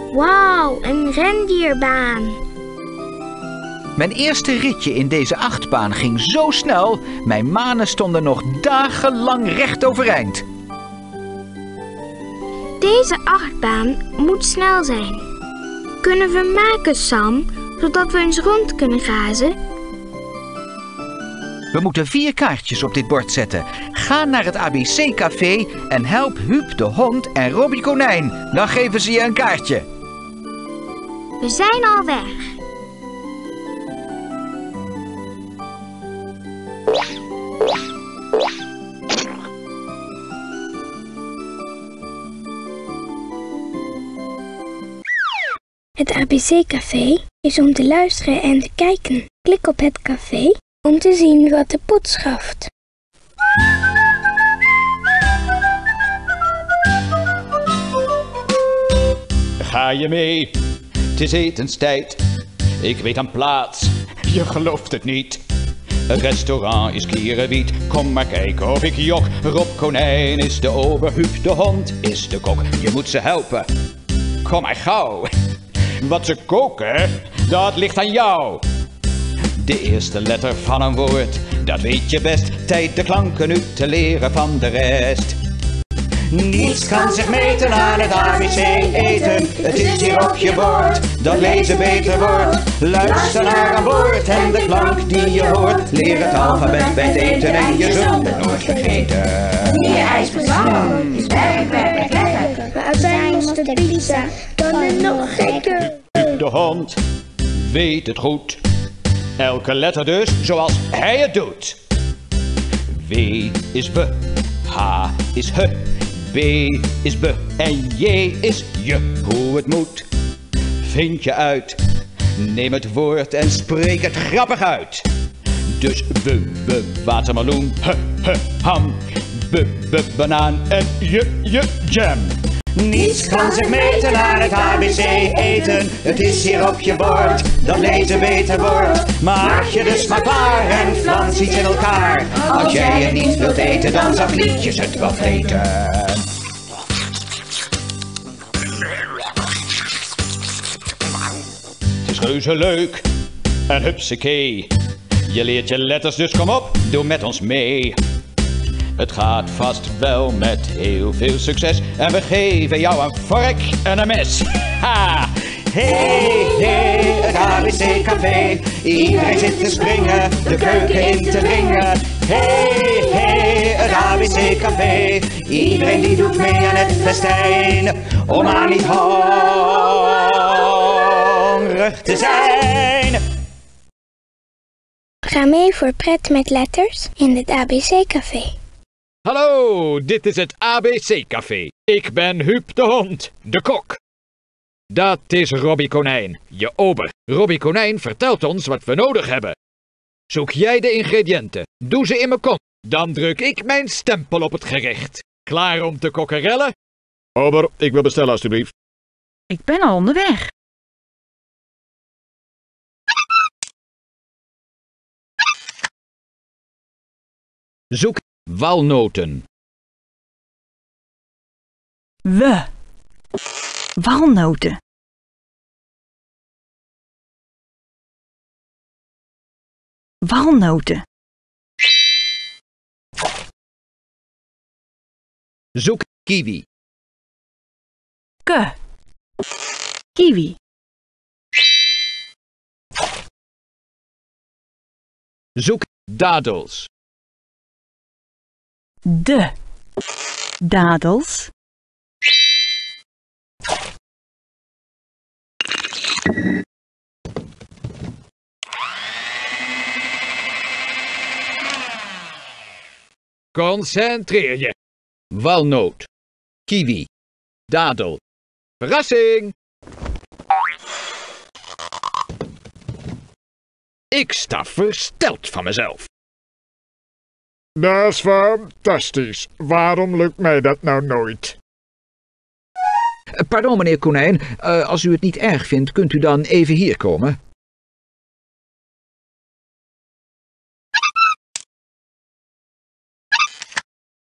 Wauw, een rendierbaan. Mijn eerste ritje in deze achtbaan ging zo snel, mijn manen stonden nog dagenlang recht overeind. Deze achtbaan moet snel zijn. Kunnen we maken, Sam, zodat we eens rond kunnen razen? We moeten 4 kaartjes op dit bord zetten. Ga naar het ABC-café en help Huub de hond en Robbie Konijn. Dan geven ze je een kaartje. We zijn al weg. Het ABC-café is om te luisteren en te kijken. Klik op het café om te zien wat de pot schaft. Ga je mee? Het is etenstijd. Ik weet een plaats. Je gelooft het niet. Het restaurant is kierenwiet. Kom maar kijken of ik jok. Rob Konijn is de ober. Huub de hond is de kok. Je moet ze helpen. Kom maar gauw. Wat ze koken, dat ligt aan jou. De eerste letter van een woord, dat weet je best. Tijd de klanken nu te leren van de rest. Niets kan zich meten aan het ABC eten. Het is hier op je bord, dat lezen beter wordt. Luister naar een woord en de klank die je hoort. Leer het alfabet bij het eten en je zult het nooit vergeten. Meer ijs bezang is werkelijk lekker. Maar uiteindelijk de pizza, dan is nog gekker. De hond weet het goed. Elke letter dus zoals hij het doet. W is we, H is he, B is be en J is je. Hoe het moet, vind je uit. Neem het woord en spreek het grappig uit. Dus we, watermeloen, ham, banaan en je, jam. Niets kan zich meten aan het ABC eten. Het is hier op je bord, dat lezen beter wordt. Maak je dus maar klaar en flans iets in elkaar. Als jij het niet wilt eten, dan zal Liedjes het wel vreten. Het is reuze leuk en hupsakee. Je leert je letters, dus kom op, doe met ons mee. Het gaat vast wel met heel veel succes. En we geven jou een vork en een mes. Ha! Hey, het ABC-café. Iedereen zit te springen, de keuken in te dringen. Hey, het ABC-café. Iedereen die doet mee aan het festijn. Om maar niet hongerig te zijn. Ga mee voor pret met letters in het ABC-café. Hallo, dit is het ABC-café. Ik ben Huub de hond, de kok. Dat is Robbie Konijn, je ober. Robbie Konijn vertelt ons wat we nodig hebben. Zoek jij de ingrediënten, doe ze in mijn kont. Dan druk ik mijn stempel op het gerecht. Klaar om te kokkerellen? Ober, ik wil bestellen alstublieft. Ik ben al onderweg. Zoek walnoten. Walnoten. Walnoten. Zoek kiwi. Kiwi. Zoek dadels. Dadels. Concentreer je. Walnoot. Kiwi. Dadel. Verrassing! Ik sta versteld van mezelf. Dat is fantastisch. Waarom lukt mij dat nou nooit? Pardon, meneer Konijn. Als u het niet erg vindt, kunt u dan even hier komen?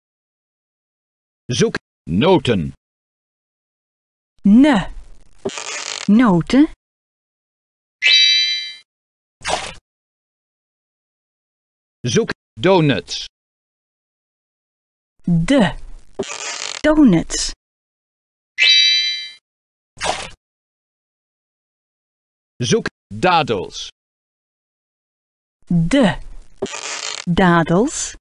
Zoek noten. Noten. Zoek donuts. De. Donuts. Zoek dadels. De. Dadels.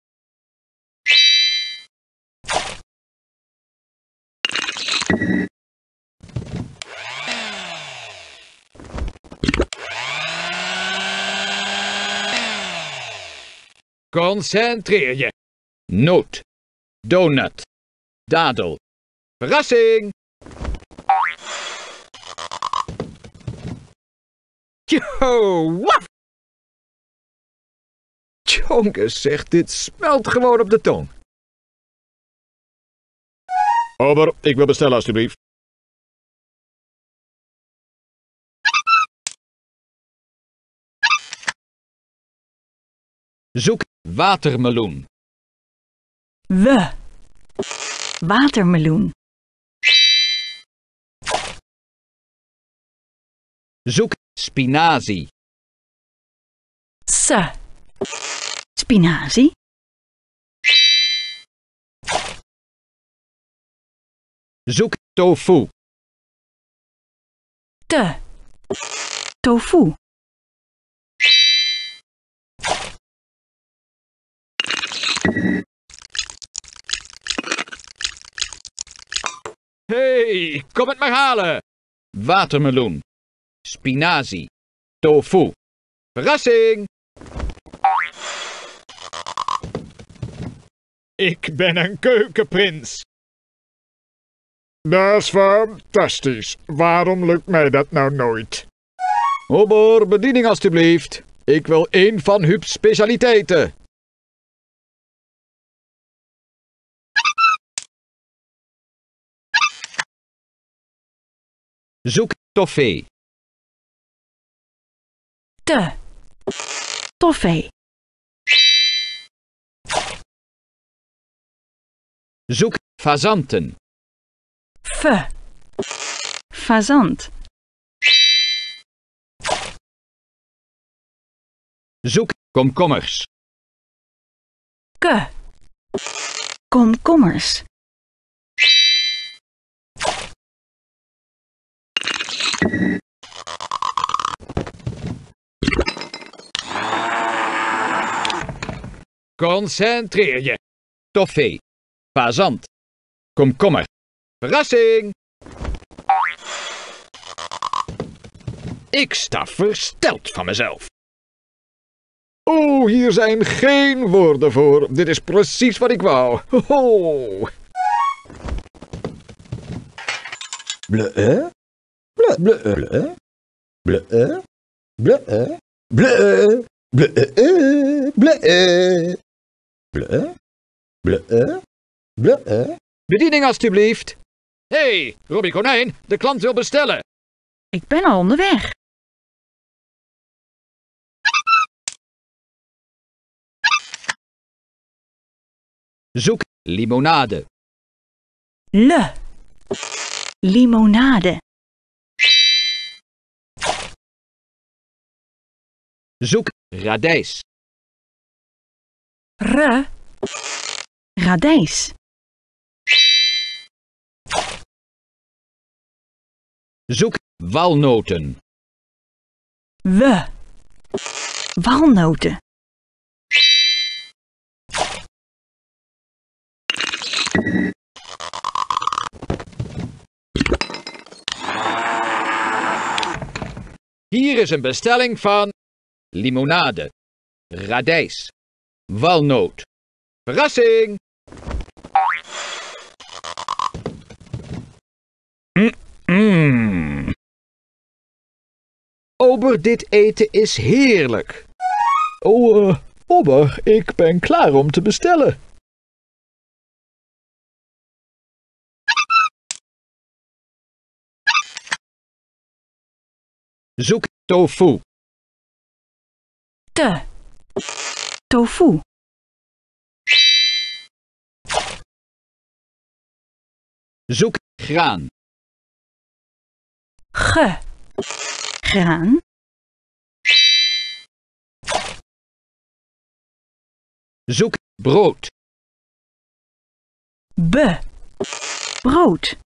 Concentreer je. Noot. Donut. Dadel. Verrassing! Yo, waf! Jongens, zeg, dit smelt gewoon op de tong. Ober, ik wil bestellen alstublieft. Zoek watermeloen. We. Watermeloen. Zoek spinazie. Se. Spinazie. Zoek tofu. Te. Tofu. Hey, kom het maar halen. Watermeloen. Spinazie. Tofu. Verrassing! Ik ben een keukenprins. Dat is fantastisch. Waarom lukt mij dat nou nooit? Ober, bediening alstublieft. Ik wil één van Huub's specialiteiten. Zoek toffee. Te. Toffee. Zoek fazanten. Fe. Fazant. Zoek komkommers. Ke. Komkommers. Concentreer je. Toffee. Fazant. Komkommer. Verrassing! Ik sta versteld van mezelf. Oh, hier zijn geen woorden voor. Dit is precies wat ik wou. Ho. Bleu, bleu, bleu, bleu, bleu, bleu, bleu, bleu, bleu, bleu, bleu. Bediening alstublieft. Hey, Robbie Konijn, de klant wil bestellen. Ik ben al onderweg. Zoek limonade. Le. Limonade. Zoek radijs. Re. Radijs. Zoek walnoten. We. Walnoten. Hier is een bestelling van limonade, radijs, walnoot. Verrassing! Ober, dit eten is heerlijk. Oh, Ober, ik ben klaar om te bestellen. Zoek tofu. Te. Tofu. Zoek graan. Ge. graan, Zoek brood. brood,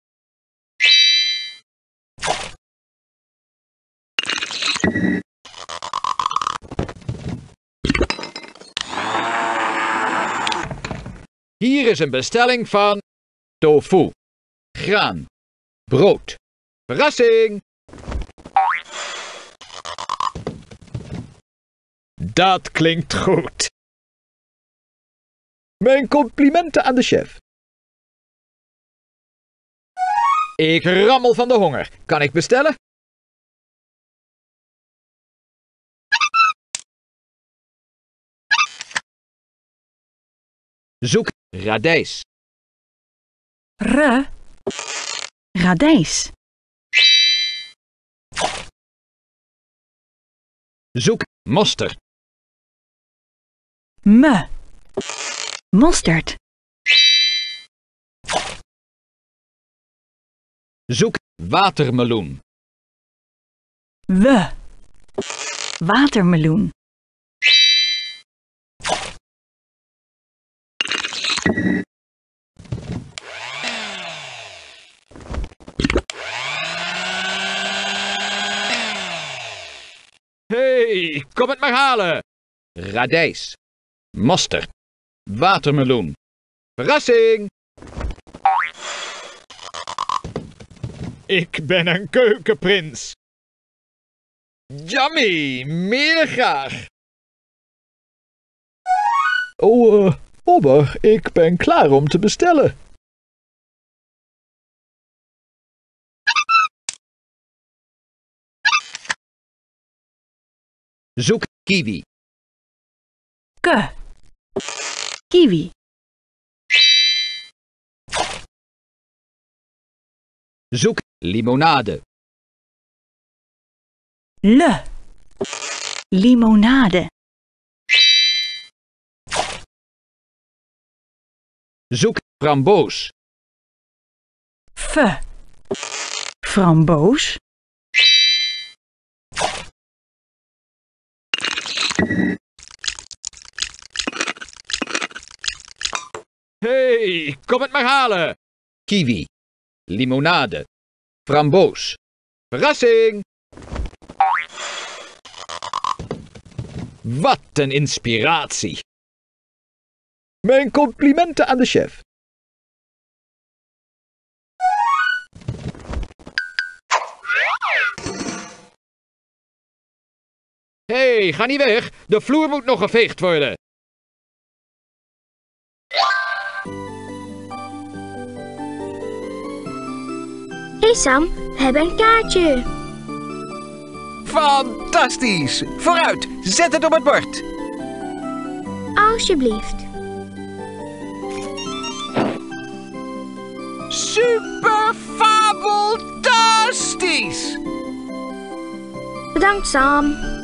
Hier is een bestelling van tofu, graan, brood. Verrassing! Dat klinkt goed. Mijn complimenten aan de chef. Ik rammel van de honger. Kan ik bestellen? Zoek radijs. radijs, Zoek mosterd. mosterd, Zoek watermeloen. watermeloen, Hey, kom het maar halen. Radijs, mosterd, watermeloen. Verrassing! Ik ben een keukenprins. Yummy, meer graag. Oh, Ober, ik ben klaar om te bestellen. Zoek kiwi. kiwi, Zoek limonade. limonade, Zoek framboos. framboos, Hey, kom het maar halen. Kiwi, limonade, framboos. Verrassing! Wat een inspiratie. Mijn complimenten aan de chef. Hey, ga niet weg. De vloer moet nog geveegd worden. Hé Sam, we hebben een kaartje. Fantastisch! Vooruit, zet het op het bord. Alsjeblieft. Super fabeltastisch! Bedankt Sam.